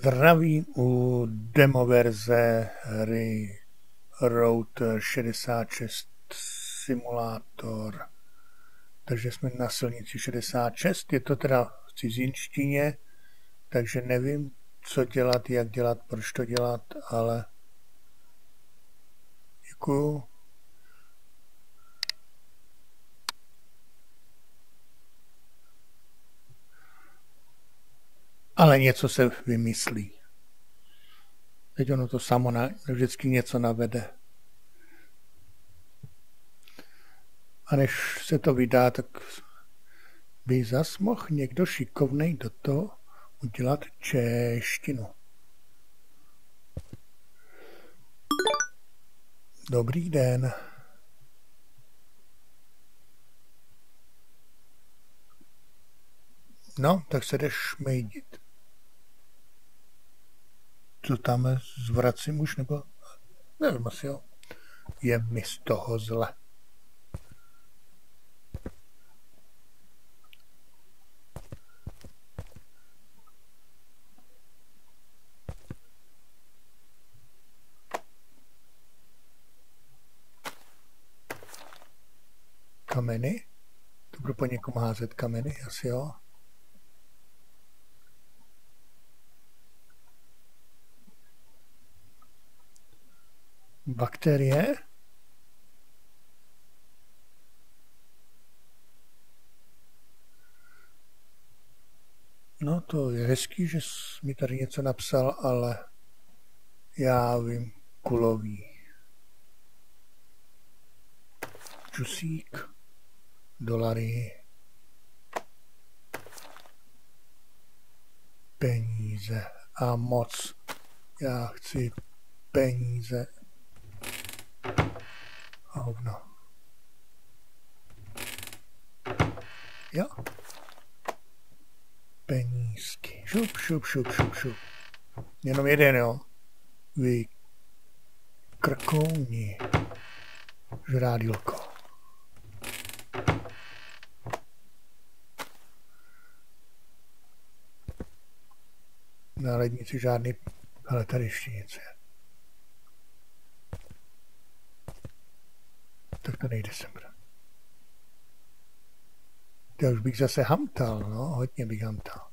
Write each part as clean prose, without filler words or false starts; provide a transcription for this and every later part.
Zdravím u demoverze hry Router 66 Simulátor. Takže jsme na silnici 66, je to teda v cizinštině, takže nevím, co dělat, jak dělat, proč to dělat, ale děkuju. Ale něco se vymyslí. Teď ono to samo vždycky něco navede. A než se to vydá, tak by zas mohl někdo šikovnej do toho udělat češtinu. Dobrý den. No, tak se jdeš šmejdit. Co tam zvracím už, nebo? Nevím, asi jo. Je mi z toho zle. Kameny? To budu po někom házet kameny, asi jo. Bakterie? No to je hezký, že jsi mi tady něco napsal, ale já vím, kulový. Čusík, dolary, peníze a moc. Já chci peníze. A hovno. Jo. Penízky. Šup, šup, šup, šup, šup. Jenom jeden, jo. Vy krkouni. Žrádílko. Na lednici žádný, ale tady ještě něco je. Tak to nejde sem. Já už bych zase hamtal, no, hodně bych hamtal.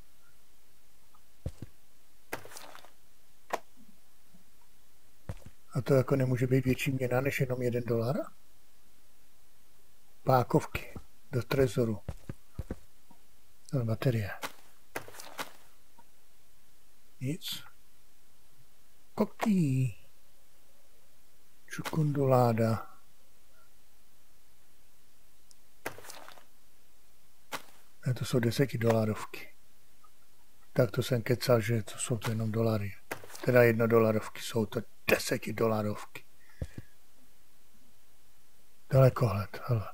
A to jako nemůže být větší měna než jenom $1? Pákovky do trezoru. No, baterie. Nic. Koký. Čukunduláda. Ne, to jsou $10. Tak to jsem kecal, že to jsou to jenom dolary. Teda $1, jsou to $10. Dalekohled, hele.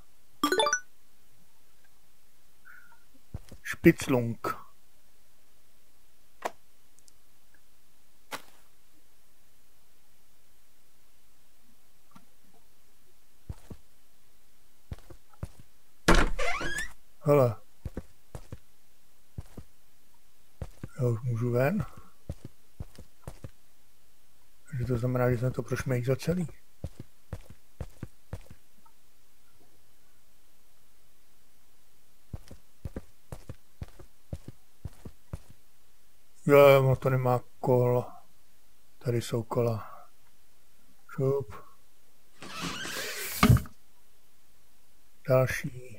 Špiclung. Hele. Já už můžu ven. Takže to znamená, že jsem to prošmejděl celý. Jo, to nemá kol. Tady jsou kola. Šup. Další.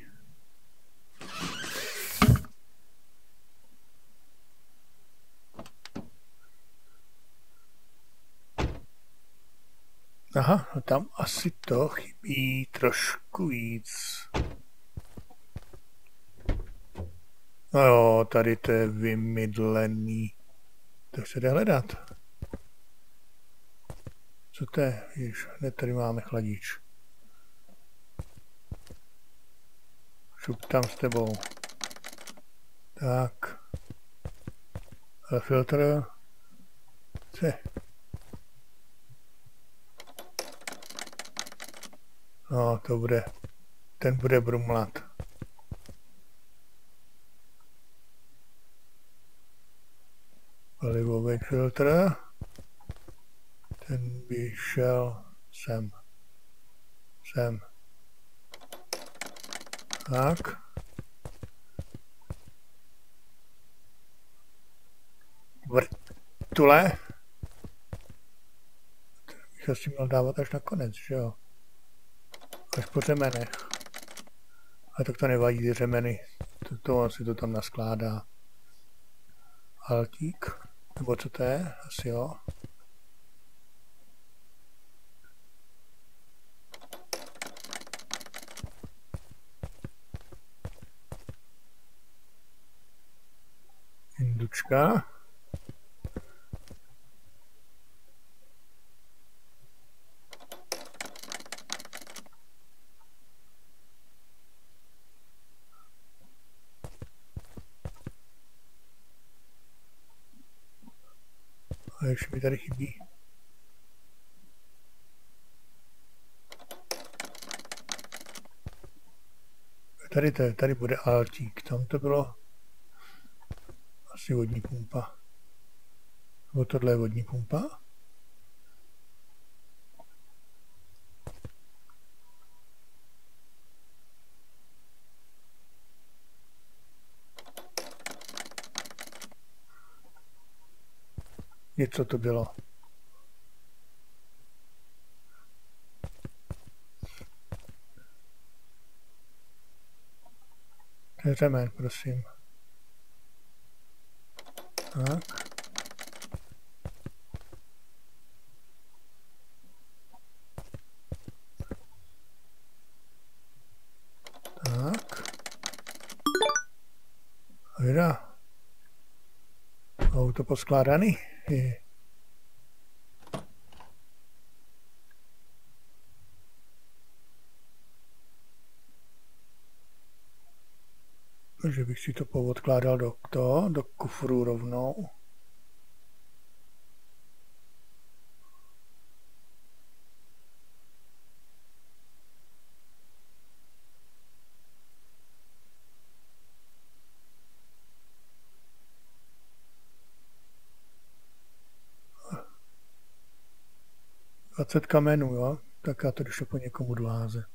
Aha, no tam asi to chybí trošku víc. No jo, tady to je vymydlený. Tak se jde hledat. Co to je? Víš, hned tady máme chladič. Šup tam s tebou. Tak. Ale filtr. Co je? No, to bude. Ten bude brumlat. palivový filtr. Ten by šel sem. Sem. Tak. Vrtule. Bych asi měl dávat až na konec, že jo? Až po řemenech. A tak to nevadí řemeny. To si to tam naskládá. Altík. Nebo co to je? Asi jo. Indučka. A ještě mi tady chybí. Tady bude altík. Tam to bylo asi vodní pumpa. Nebo tohle je vodní pumpa? Něco to bylo. To je řemen, prosím. Tak. Tak. Hejda. Auto poskládaný. Takže bych si to poodkládal do kufru rovnou. Dvacet kamenů, jo? Tak já to došlo po někomu dvázet.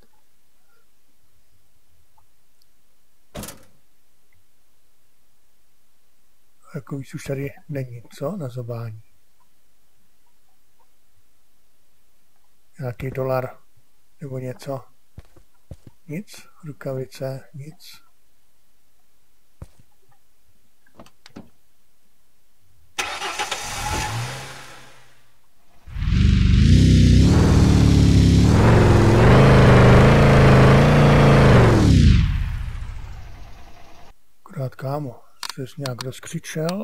Jako víc už tady není, co? Na zobání. Nějaký dolar nebo něco. Nic. Rukavice, nic. Akorát kámo, jsi nějak rozkřičel.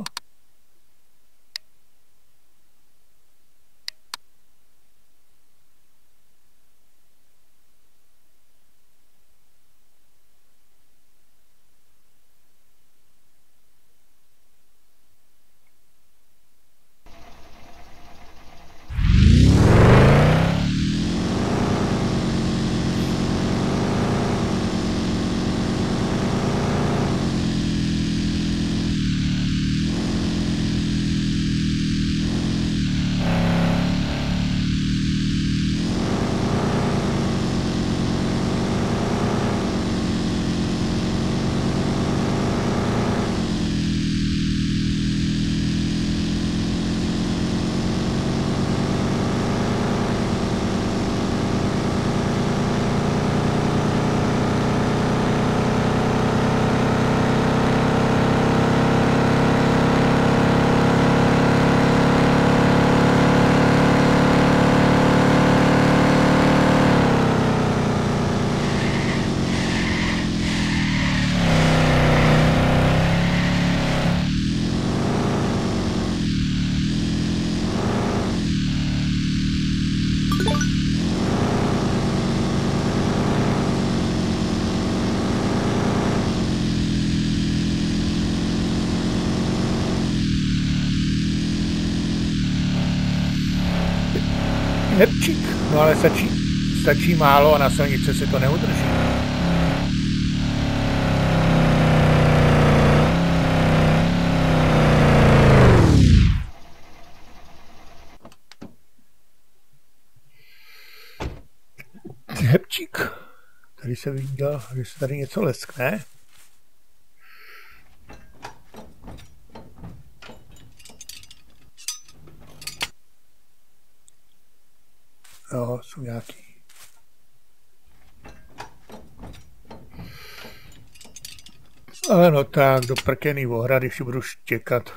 Herčík, no ale stačí málo a na silnici si to neudrží. Hepčík. Tady jsem viděl, že se tady něco leskne. Jo, jsou nějaký. Ale no tak, do prkený ohrady si budu štěkat.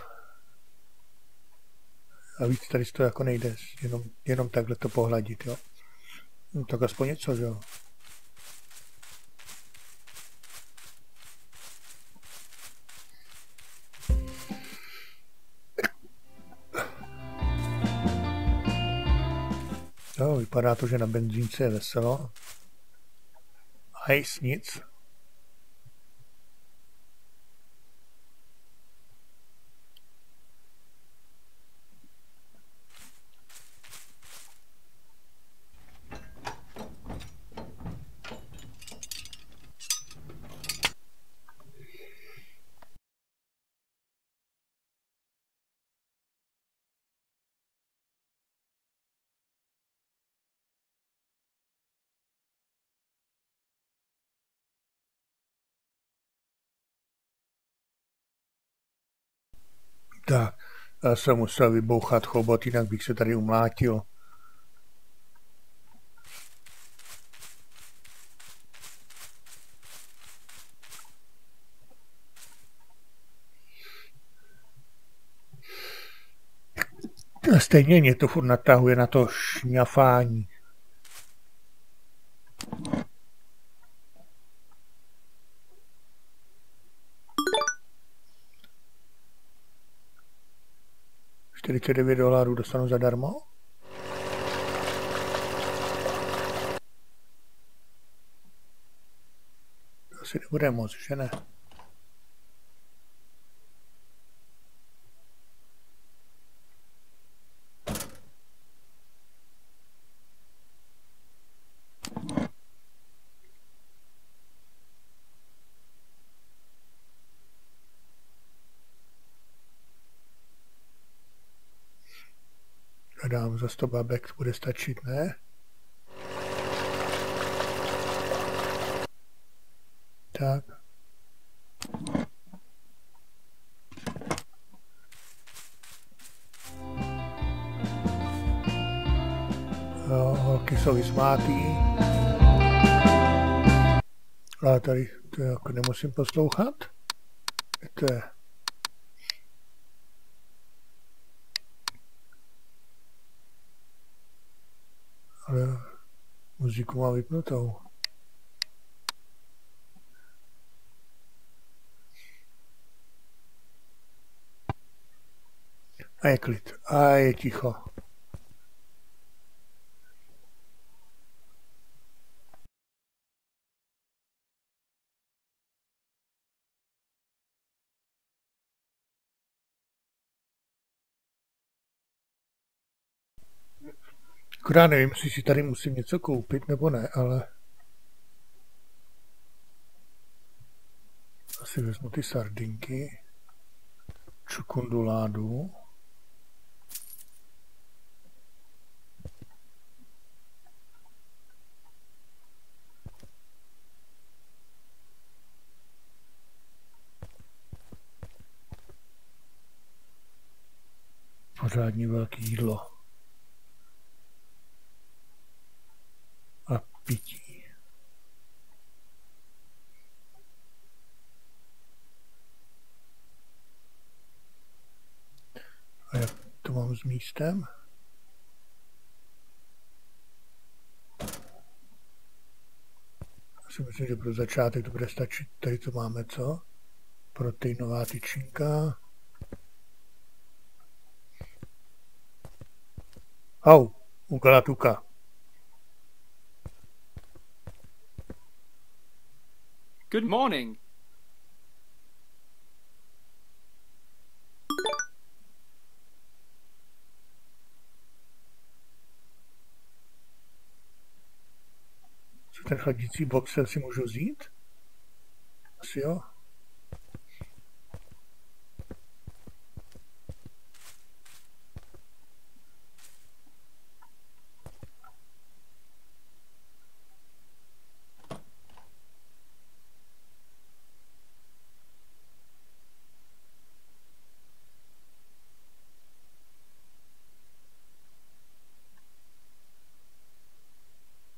A víc tady to jako nejde, jenom takhle to pohladit, jo. No, tak aspoň něco, jo. Jo, vypadá to, že na benzínce je veselo. Hejs, nic. Tak, já jsem musel vybouchat chobot, jinak bych se tady umlátil. Stejně mě to furt natahuje na to šňafání. $49 dostanu zadarmo. To asi nebude moc, že ne? Dám za 100 babek, bude stačit, ne? Tak. Jo, holky jsou vysmátý. Ale tady to jako nemusím poslouchat. To je. Ale muziku mám vypnutou. A je klid. A je ticho. Akorát nevím, jestli si tady musím něco koupit, nebo ne, ale asi vezmu ty sardinky, čukunduládu. Pořádně velký jídlo. A pití. A jak to mám s místem? Já si myslím, že pro začátek to bude stačit. Tady to máme co? Proteinová tyčinka. Au, ukala tuka. Good morning. Co ten chladící boxer si můžu vzít? Asi jo.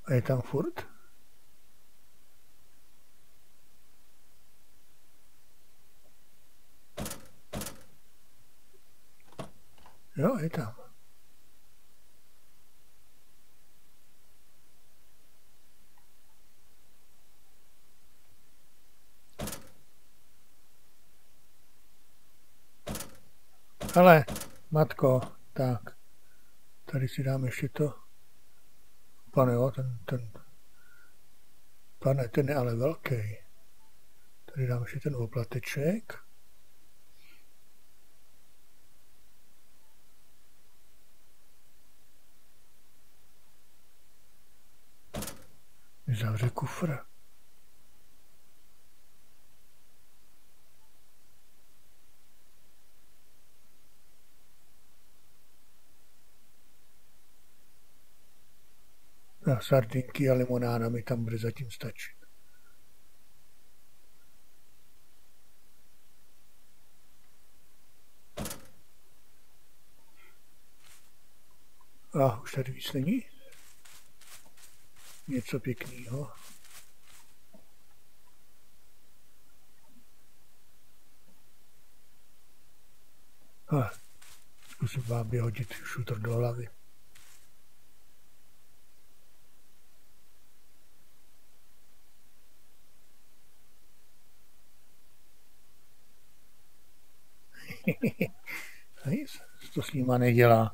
A je tam furt? Jo, je tam. Ale, matko, tak, tady si dám ještě to. Pane, jo, pane, ten je ale velký. Tady dám ještě ten oplateček. Zavře kufr. A sardinky a limonáda mi tam bude zatím stačit. A už tady víc není? Něco pěkného. A zkusím vám hodit šutr do hlavy. Nic, to s nima nedělá.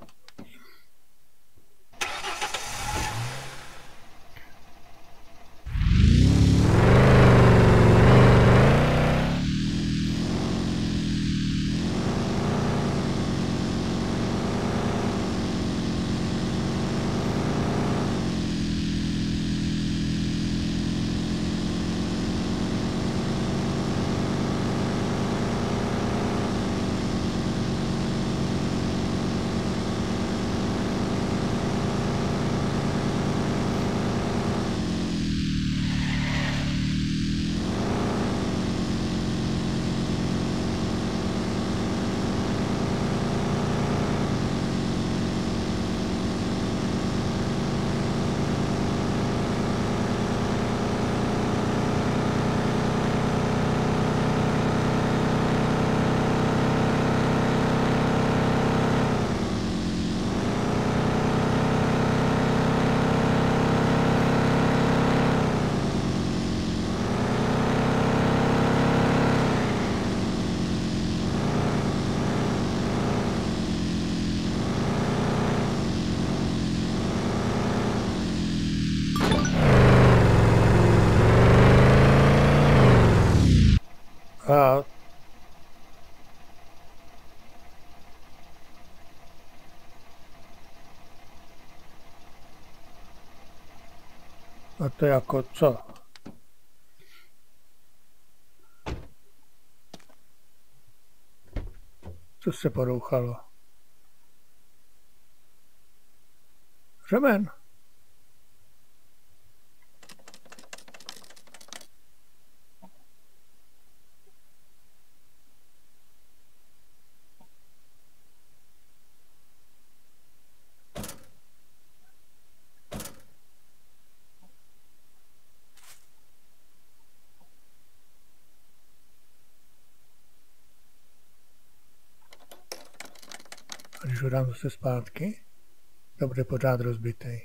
A to jako co? Co se porouchalo? Řemen. A když ho dám zase zpátky, to bude pořád rozbitý.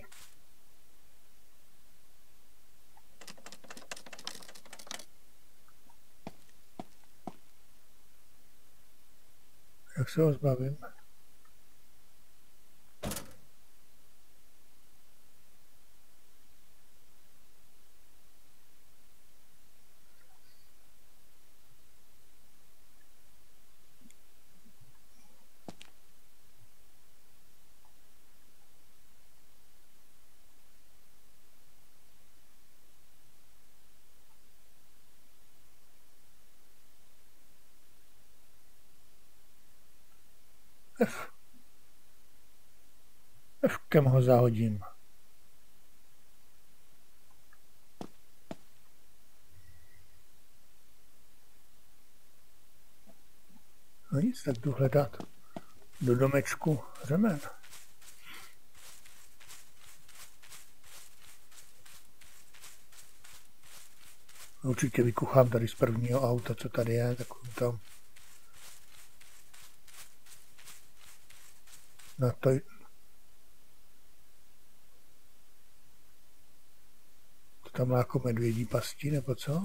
Jak se ho zbavím? Fkem ho zahodím. No nic, tak jdu hledat do domečku řemen. Určitě vykuchám tady z prvního auta, co tady je, takový to. No to tam má jako medvědí pasti, nebo co?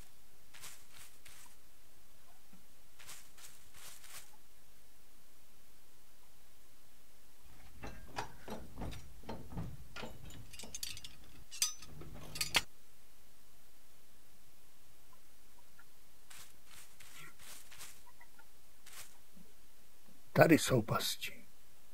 Tady jsou pasti.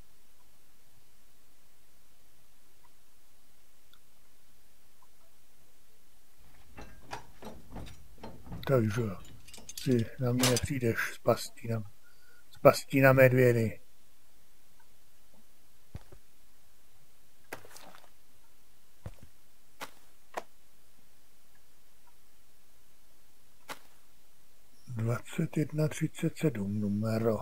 Takže si na mě nepřijdeš s pastí na medvědy. (21:37) numero.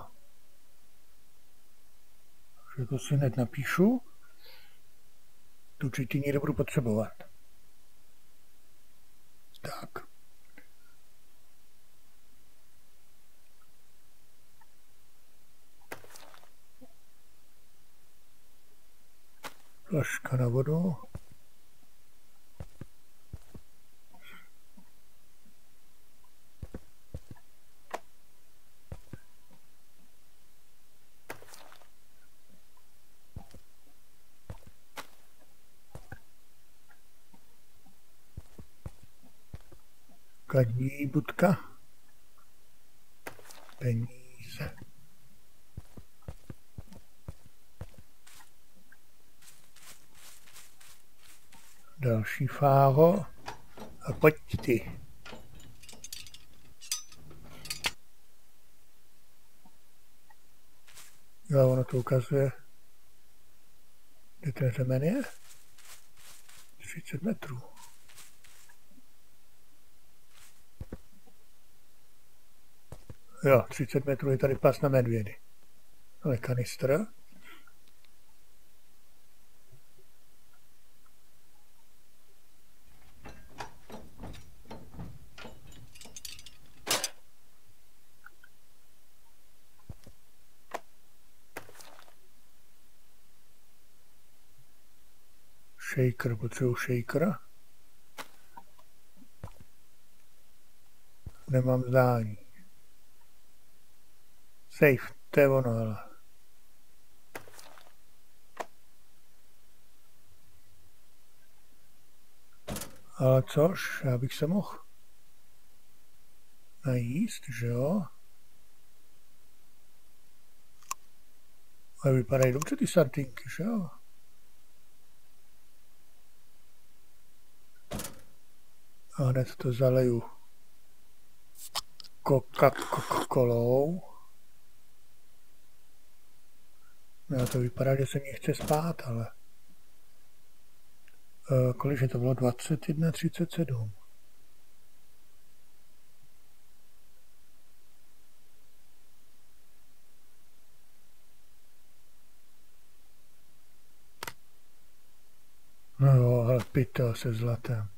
Takže to si hned napíšu. Tu určitě někde budu potřebovat. Tak. Flaška na vodu. Kadní budka. Peníze. Další fáro. A pojď ty. Jo, ono to ukazuje. Kde ten řemen je? 30 metrů. Jo, 30 metrů je tady pas na medvědy. Ale kanistr. Shaker, potřebuji shaker. Nemám zdání. Safe, to je ono, ale. Ale což, já bych se mohl najíst, že jo? Ale vypadají dobře ty sardinky, že jo? A hned to zaleju Coca-Colou. No to vypadá, že se mě chce spát, ale... Kolik to bylo? 21:37. No jo, ale pytel se zlatem.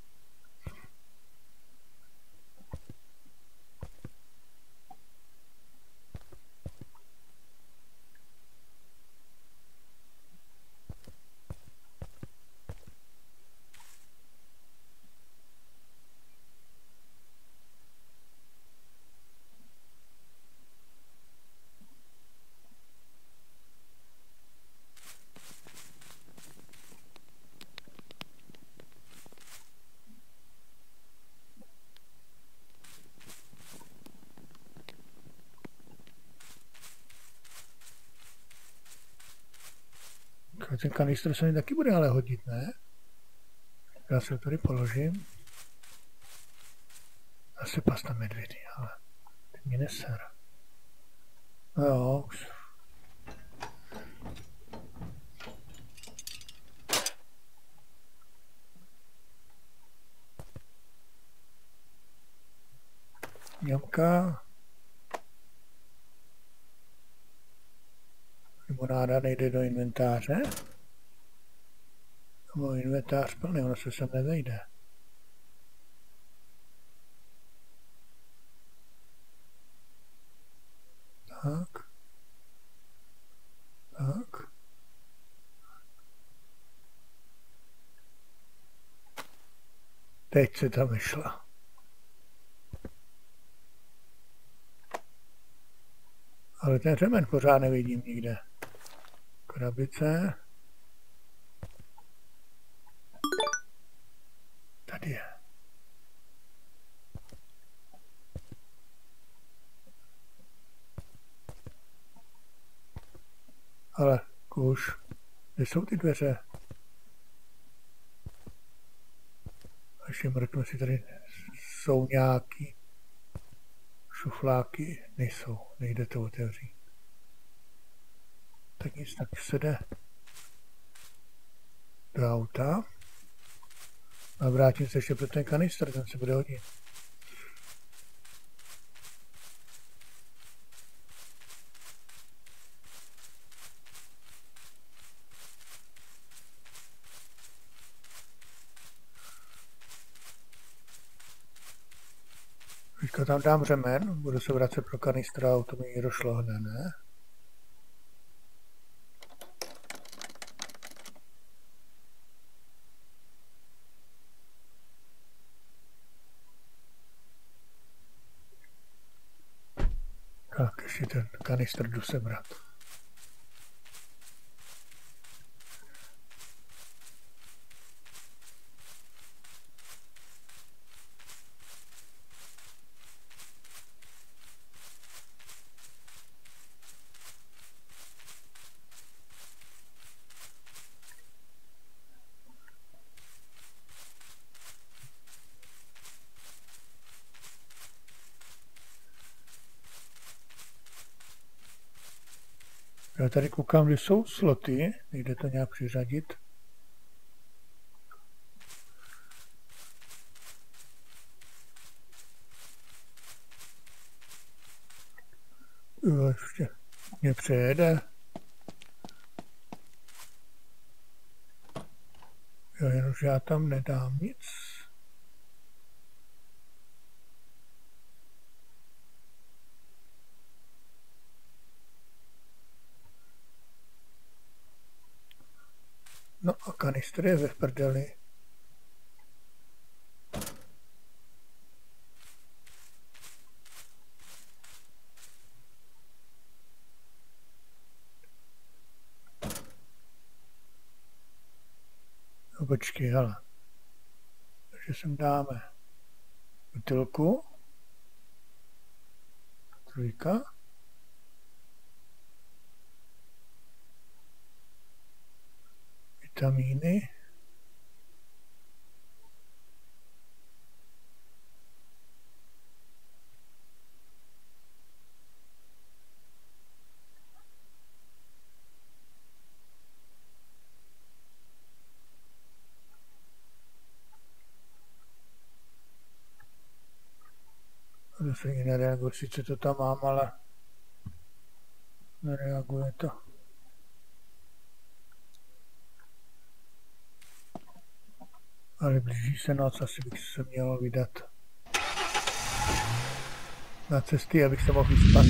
Ten kanistr se mi taky bude ale hodit, ne? Já se ho tady položím. Asi pasta medvědy, ale ty mě neser. No jo, už. Mňamka. Limonáda nejde do inventáře. Můj inventář plný, ono se sem nevejde. Tak. Tak. Teď se tam vyšla. Ale ten řemen pořád nevidím nikde. Krabice. Tady je. Ale kuš, kde jsou ty dveře? Ještě mrknu, si tady jsou nějaký šufláky. Nejsou, nejde to otevřít. Tak nic, tak se jde do auta. A vrátím se ještě pro ten kanistr, ten se bude hodit. Teďka tam dám řemen, budu se vracet pro kanistra, auto mi rozšlohne, ne? Tak, ještě ten kanistr jdu sebrat. Já tady koukám, kde jsou sloty, nejde to nějak přiřadit. Jo, ještě mě přejede. Jo, jenomže já tam nedám nic. No a kanistr je ve prdeli. No počkej, hele. Takže sem dáme butelku. Trojka. Vitamíny. Zase ani nereaguje, sice to tam mám, ale nereaguje to. Ale blíží se noc, asi bych se měl vydat na cesty, abych se mohl vyspat.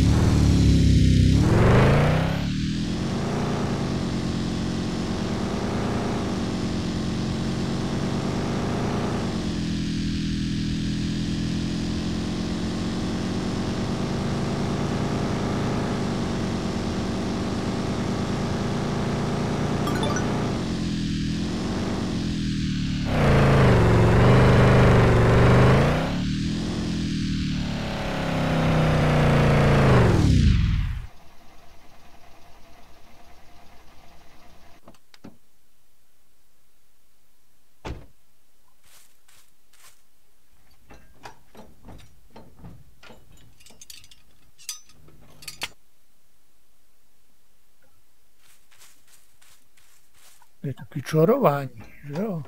Je to pičorování, že jo?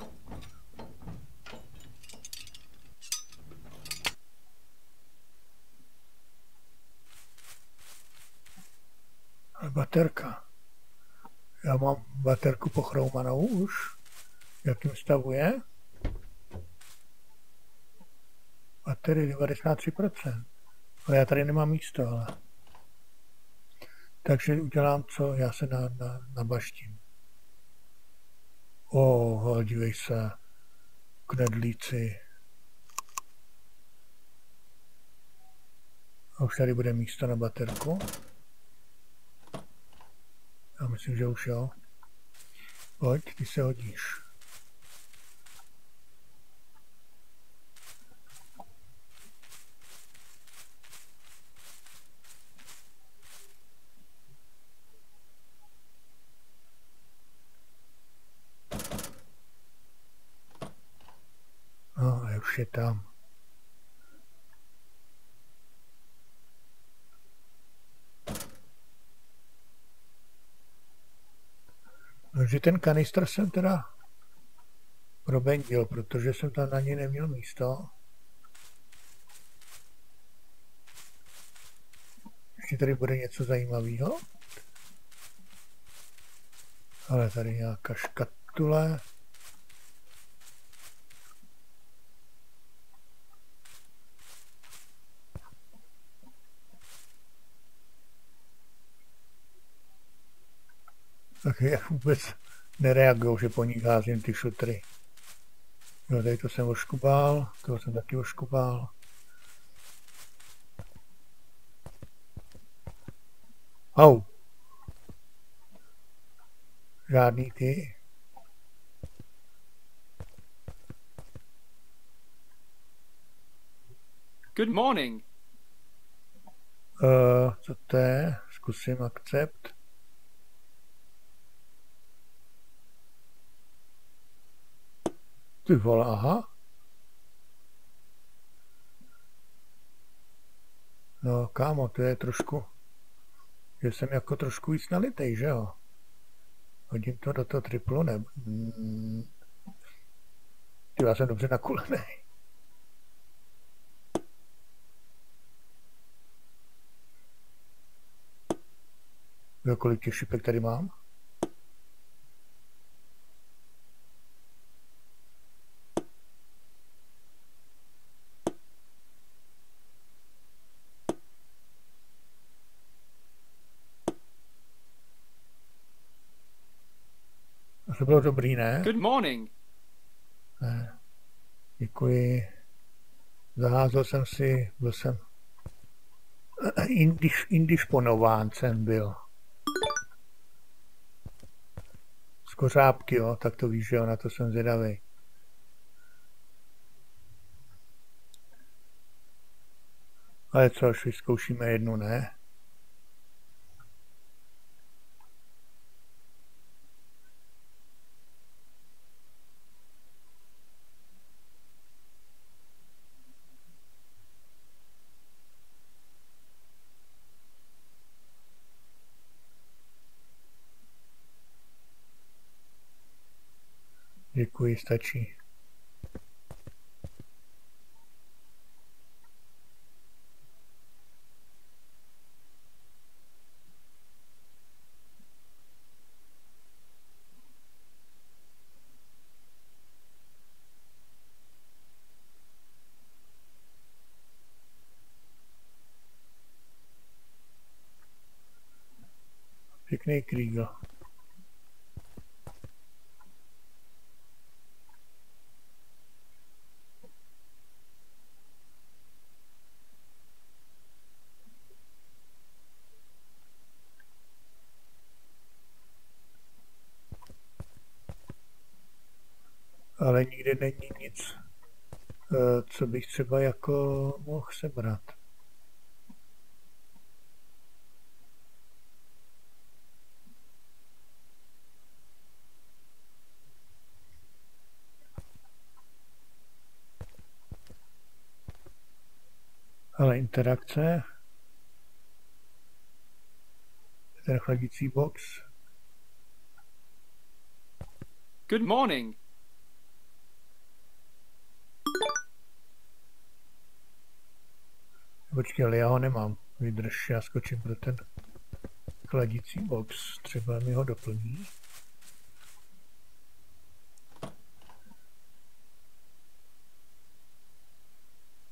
A baterka. Já mám baterku pochroumanou už. V jakém stavu je? Baterie 93%. Ale já tady nemám místo, ale. Takže udělám co? Já se nabaštím. Dívej se, knedlíci. A už tady bude místo na baterku. Já myslím, že už jo. Pojď, ty se hodíš. No, a už je tam. Takže ten kanistr jsem teda probendil, protože jsem tam na něj neměl místo. Ještě tady bude něco zajímavého. Ale tady nějaká škatule. Tak jak vůbec nereagují, že po nich házím ty šutry. Jo, tady to jsem oškubal, toho jsem taky oškubal. Au! Žádný ty. Good morning. Co to je? Zkusím akcept. Ty vole, aha. No, kámo, to je trošku, že jsem jako trošku víc nalitej, že jo? Hodím to do toho triplu, ne? Ty, já jsem dobře nakulený. Jo, kolik těch šipek tady mám? To bylo dobrý, ne? Good morning. Ne. Děkuji. Zaházel jsem si, byl jsem indisponován jsem byl. Z kořápky, jo, tak to víš, jo, na to jsem zvědavý. Ale co, až vyzkoušíme jednu, ne? Děkuji, stačí. Pěkný Kriegel. Ale nikde není nic, co bych třeba jako mohl sebrat. Ale interakce, ten chladicí box. Good morning. Počkej, ale já ho nemám. Vydrž, já skočím pro ten chladící box. Třeba mi ho doplní.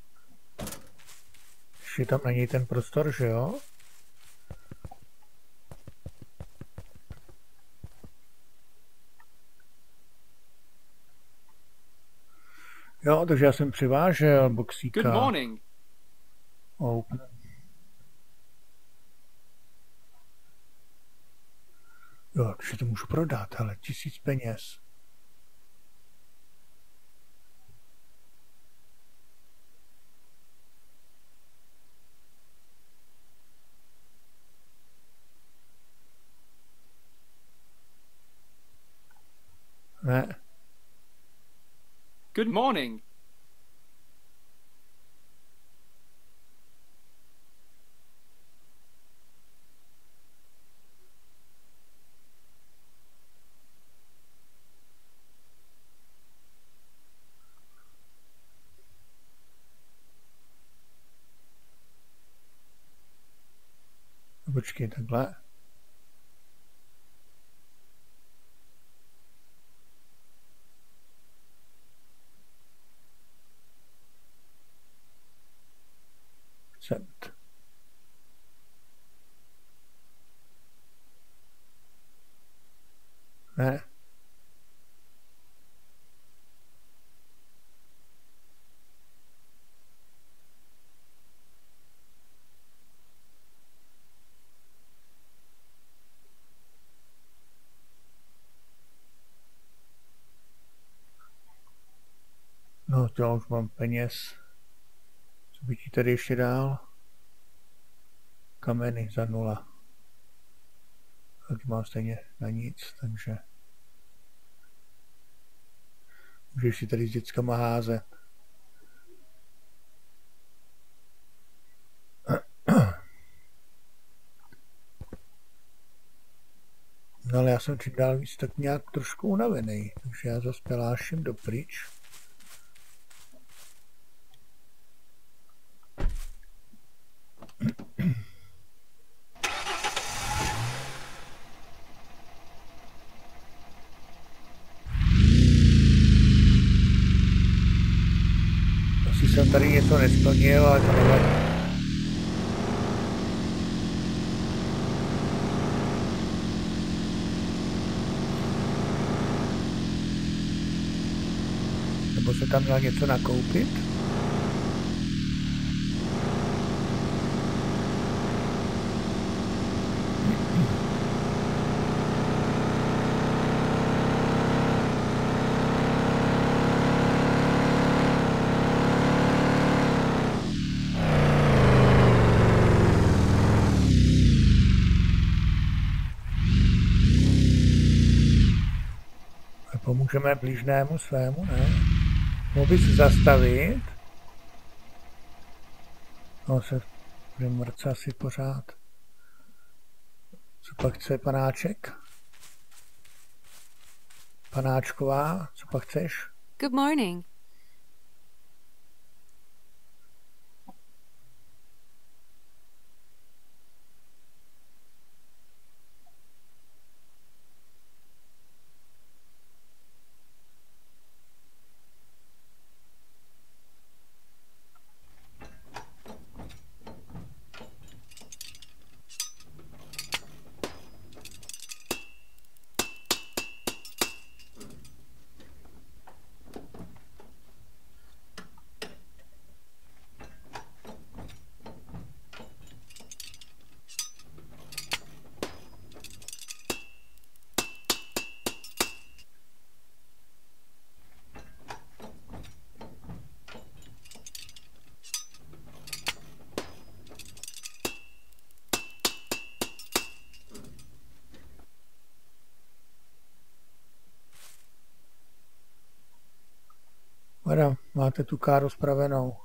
Ještě tam na něj ten prostor, že jo? Jo, takže já jsem přivážel boxíka. Good morning. Open. Jo, takže to můžu prodat, hele, 1000 peněz. Ne. Good morning. Počkej, takhle. Accept. Ne. No, to já už mám peněz. Co by ti tady ještě dál? Kameny za 0. Tak mám stejně na nic, takže můžeš si tady s dětskama házet. No ale já jsem čím dál víc tak nějak trošku unavený, takže já zase peláším dopryč. Asi jsem tady něco nesplnil, ale to nevadí. Nebo se tam měl něco nakoupit? Pomůžeme blížnému svému, ne? Mohl by se zastavit. No se bude mrce asi pořád. Co pak chce panáček? Panáčková, co pak chceš? Good morning. Madam, máte tu káru spravenou.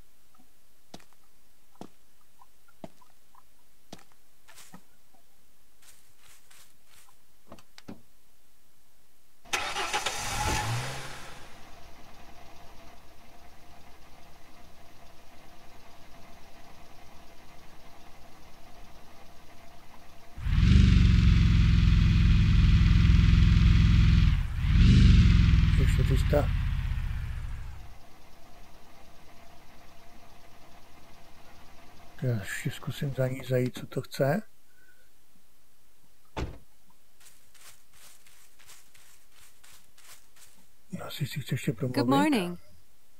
Ještě 300. Já ještě zkusím za ní zajít, co to chce. Asi si chce ještě promluvit. Good morning.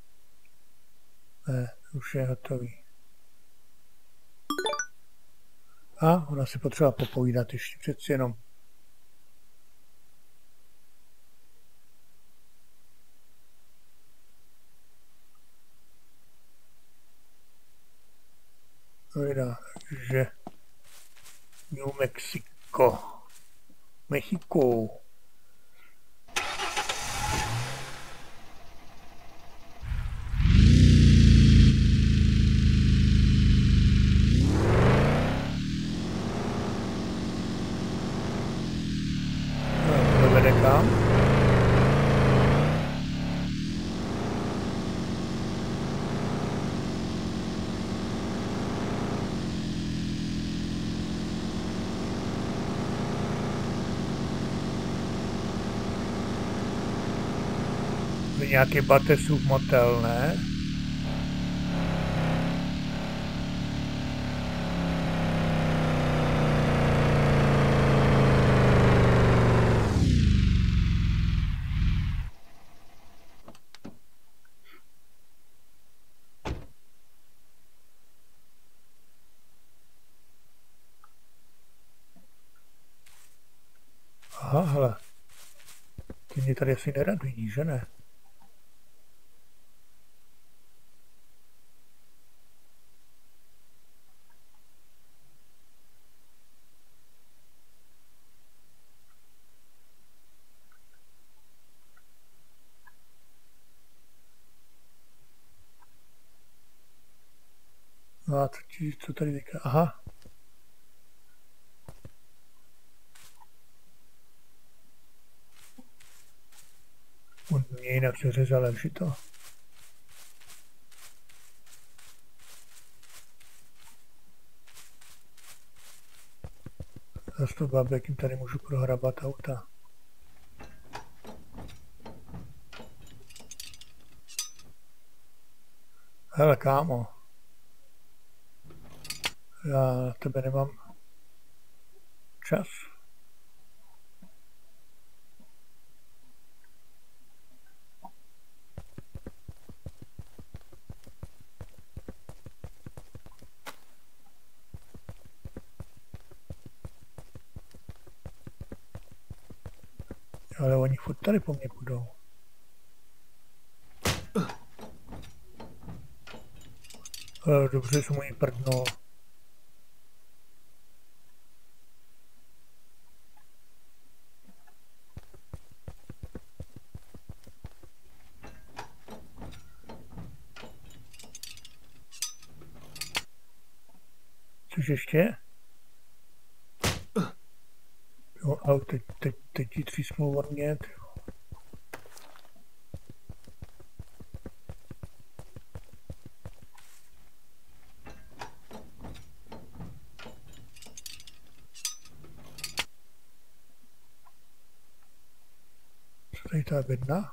Ne, už je hotový. A ona si potřeba popovídat ještě přeci jenom. Vydá, že New Mexico. Mexiko. To vede kam? Nějaký Batesův motel, ne? Aha, hele. Ty mě tady asi nerad vidíš, že ne? No a co tady říká? Aha. On mě jinak se řezal, jak to. Zase to babek jim tady můžu prohrabat auta. Hele, kámo. Já na tebe nemám čas. Ale oni furt tady po mně budou. Dobře, jsem mu jí prdnul. Což ještě? Jo, ale teď ti třísknul od mě. Co tady ta bedna?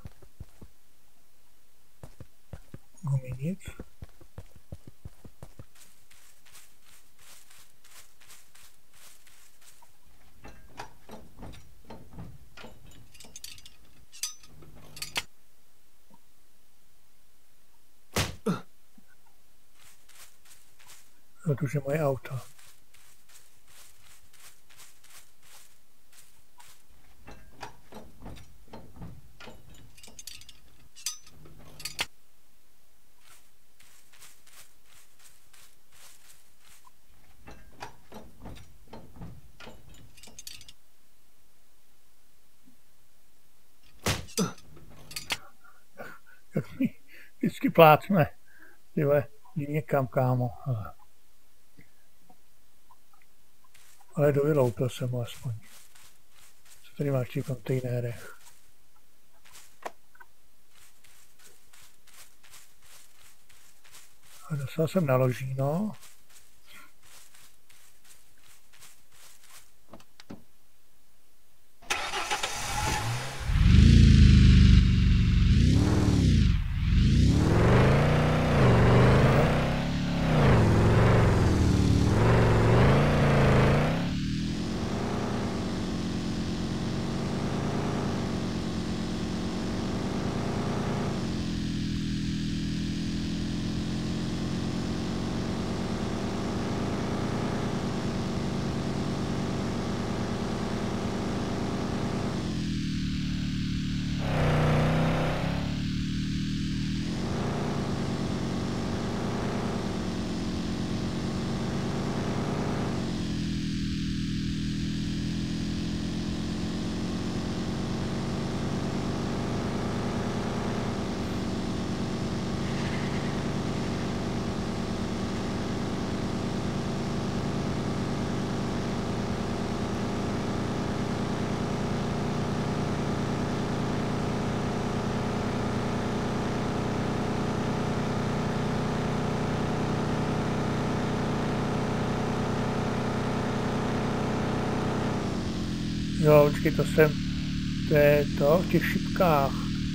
Gumy nic. No to už je moje auto. Jak mi vždycky plácne. Tyhle, jdi někam, kámo. Ale dovyloupil jsem ho aspoň. Co tady máš v těch kontejnerech? A dostal jsem na ložíno. Jo, počkej, to je to v těch šipkách.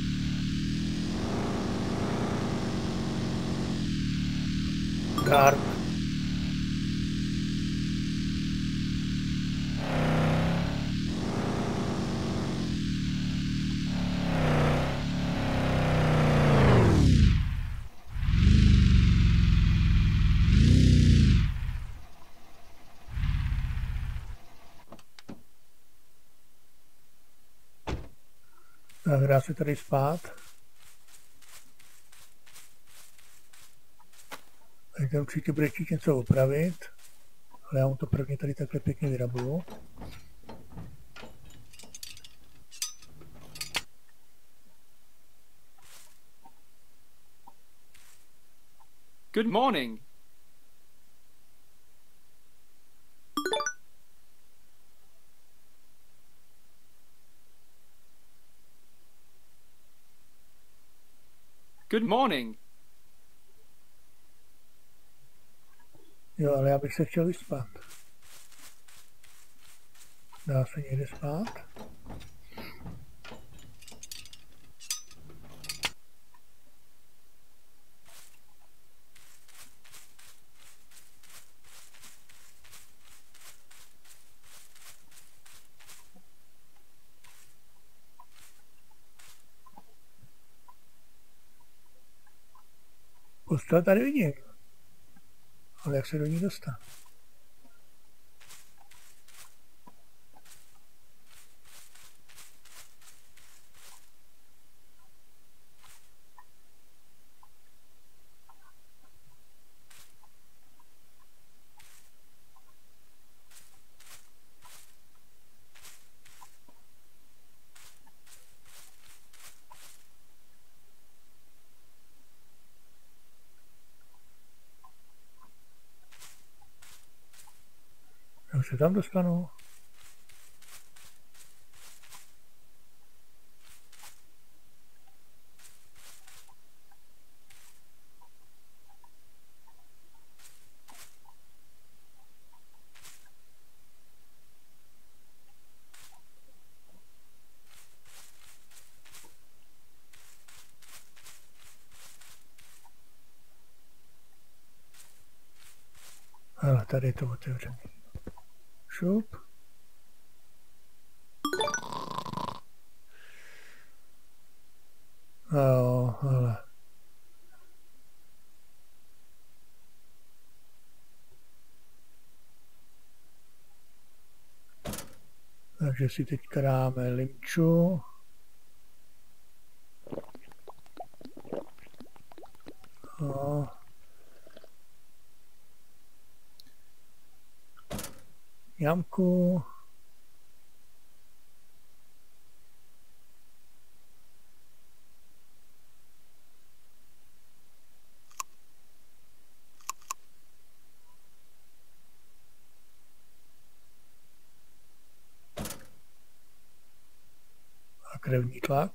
Dart. Tak dá se tady spát. Takže určitě bude chtít něco opravit. Ale já mu to prvně tady takhle pěkně vyrabuju. Good morning. Good morning. Jo, ale já bych se chtěl vyspat. Dá se někde spát? Postel tady vidím. Ale jak se do ní dostat? Já se tam dostanu. Ale tady je to otevřené. Šup. Jo, ale. Takže si teďka dáme limču. No. Jamku. A krevní tlak.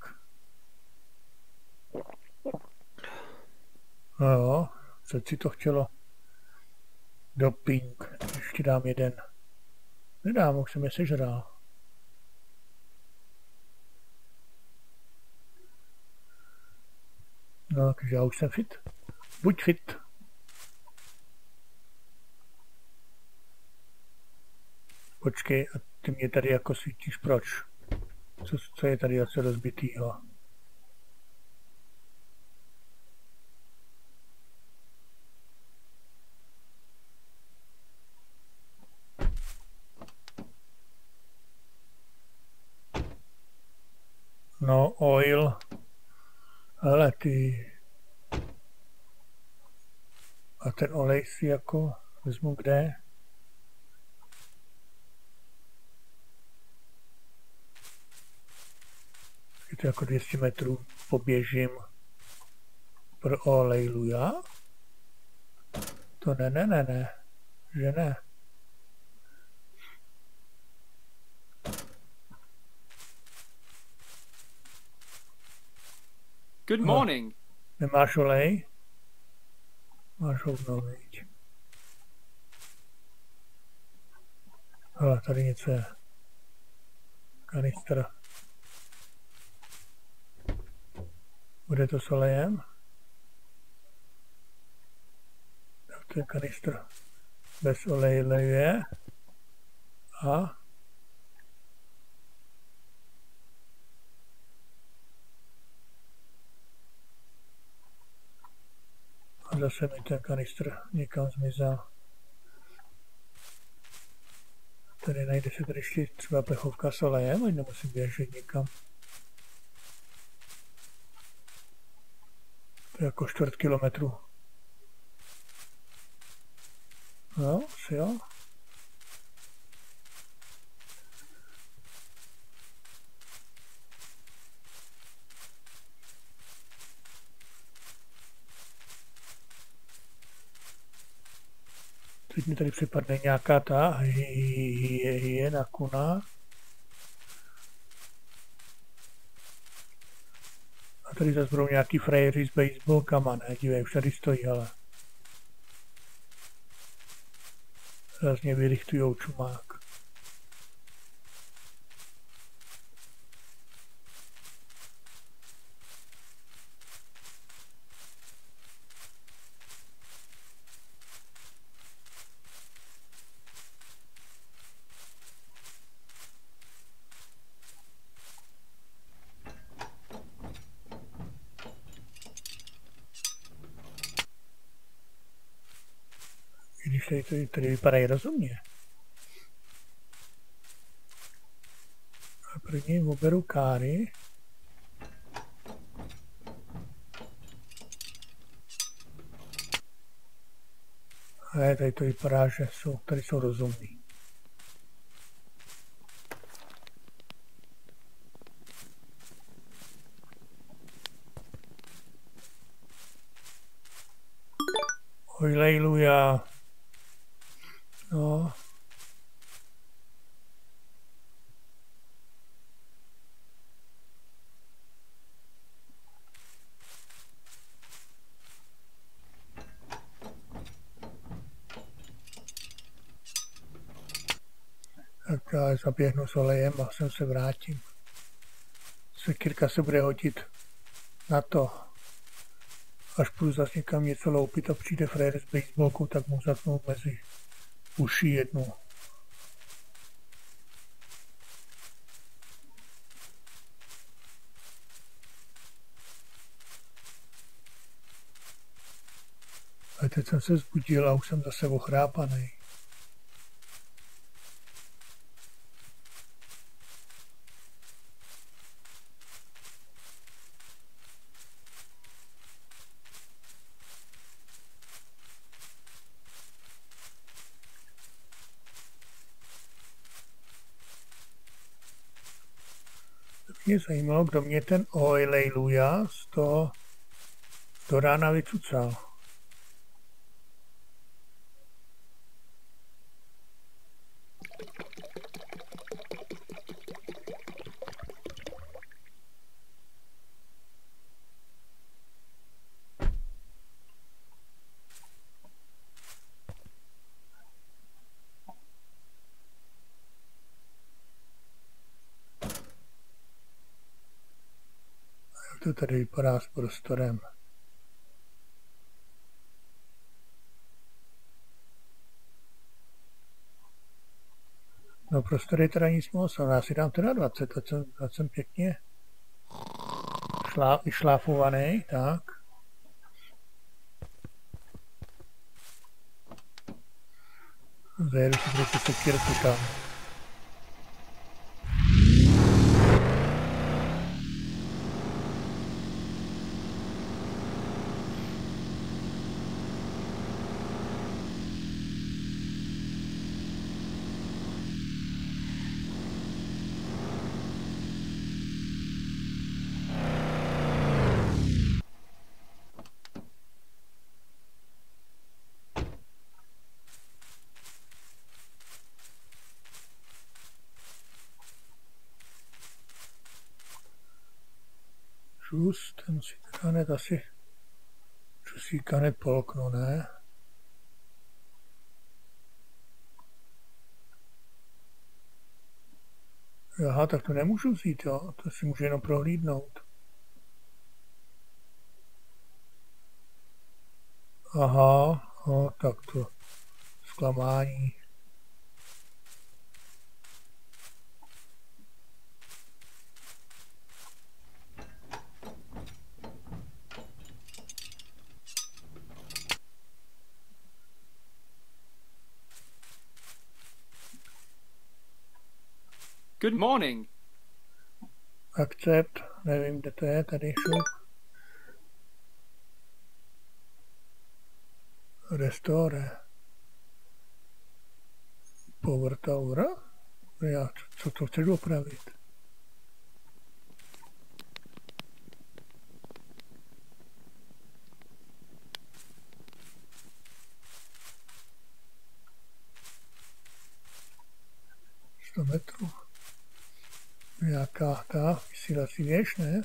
No jo, co si to chtělo? Doping. Ještě dám jeden. Nedám, už jsem je sežral. No, takže já už jsem fit. Buď fit. Počkej, a ty mě tady jako svítíš, proč? Co je tady asi rozbitýho? No, oil. Ale ty... A ten olej si jako vezmu kde? Je to jako 200 metrů poběžím pro olejlu, já? To ne, že ne. Good morning. Nemáš olej? Máš hovno, viď. Ale tady něco je. Kanistr. Bude to s olejem? Tak to je kanistr bez oleje a zase mi ten kanistr někam zmizel. Tady najde se tady ještě třeba plechovka s olejem, ať nemusím běžet nikam. To je jako 4 kilometrů. No, asi jo. Teď mi tady připadne nějaká ta hyena kuna. A tady zase budou nějaký frajeři s baseballkama, ne? Dívej, už tady stojí, ale. Zase mě vyrychtujou čumák. Když tady vypadají rozumně. A první oberu káry. A tady to vypadá, že tady jsou rozumní. Hojlejluja. No. Tak já zaběhnu s olejem a sem se vrátím. Sekírka se bude hodit na to. Až půjdu zase někam něco loupit a přijde frér s baseballkou, tak mu zatnu mezi uši jednu. A teď jsem se zbudil a už jsem zase ochrápaný. Mě zajímalo, kdo mě ten Hojlejluja do rána vycucal. To tady vypadá s prostorem. No prostor je teda nic moc, já si dám teda 20, ať jsem pěkně šláfovaný, tak. Zajedu si trochu sekírku tam. Čus, ten musí teda hned asi čusíka hned po oknu, ne? Aha, tak to nemůžu vzít, jo? To si můžu jenom prohlídnout. Aha, no, tak to zklamání. Good morning. Akcept, nevím, kde to je, tady šup. Restore. Power Tower. Já, co to chceš opravit? Sto metrů. Nějaká ta vysílací věž, ne?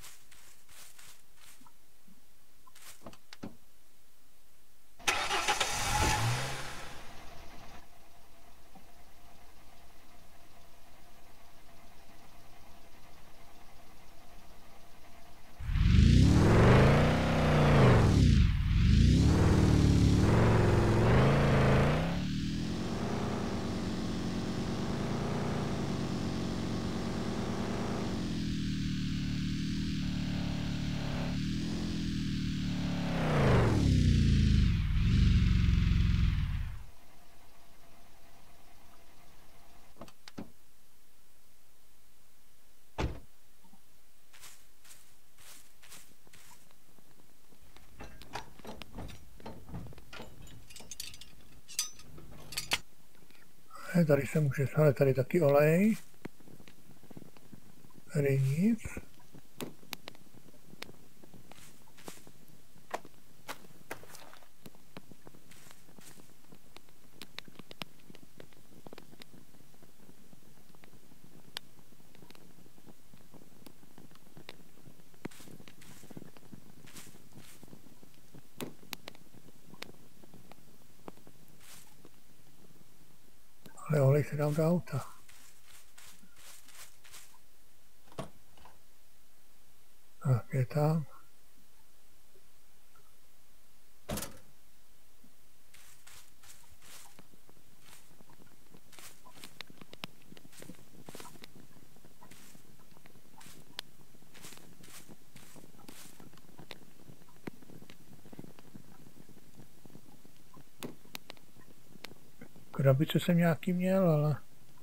Tady se může, ale tady taky olej. Tady nic. Ale olej se dám do auta. Tak, je tam. Krabice jsem nějaký měl, ale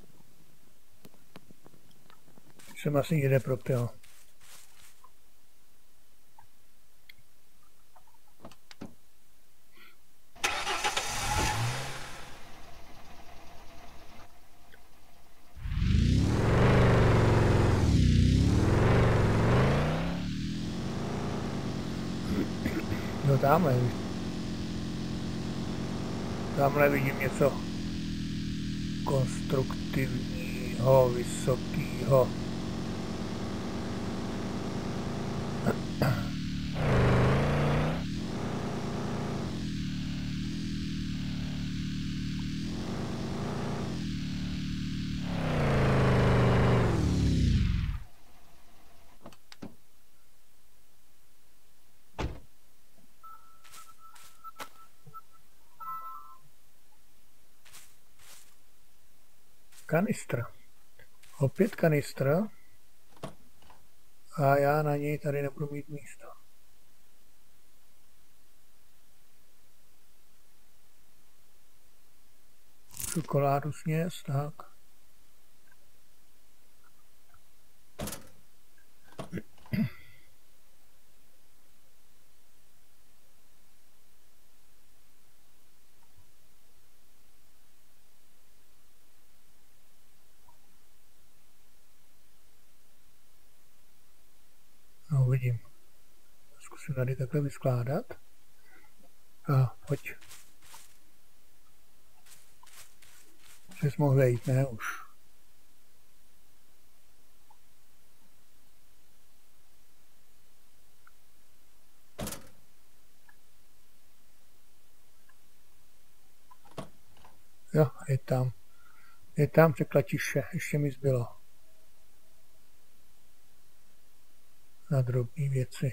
jsem asi někde propil. No tamhle vidím něco konstruktivního, vysokého. Kanistr. Opět kanistr. A já na něj tady nebudu mít místo. Čokoládu sněz, tak. No, uvidím. Zkusím tady takhle vyskládat. A pojď. Jsi mohl vejít, ne už. Jo, je tam. Je tam překlatiště, ještě mi zbylo. na drobné věci.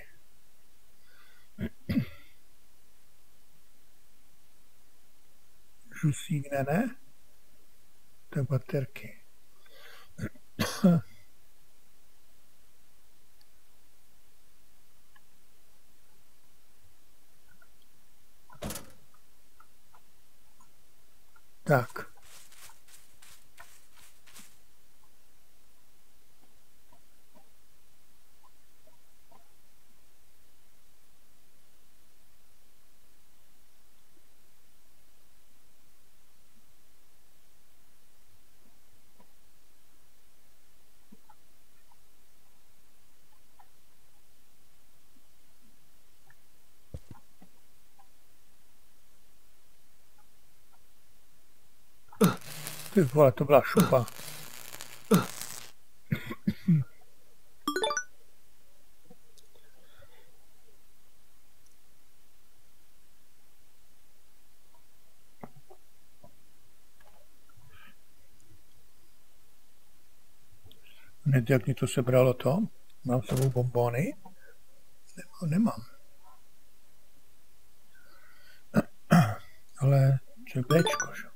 Žusík ne? Tak baterky. Tak. Ty vole, to byla šupa. Hned jak mi to sebralo to, mám s sebou bonbony? Nemám. Ale čo je Bčko, že?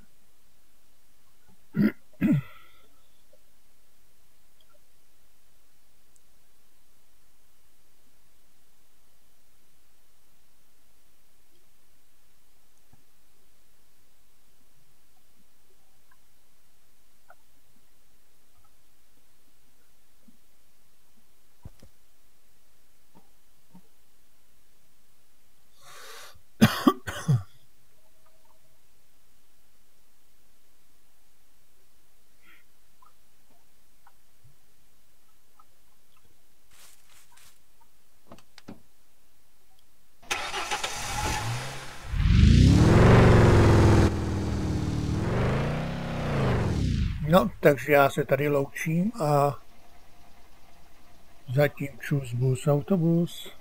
No, takže já se tady loučím a zatím čus bus autobus.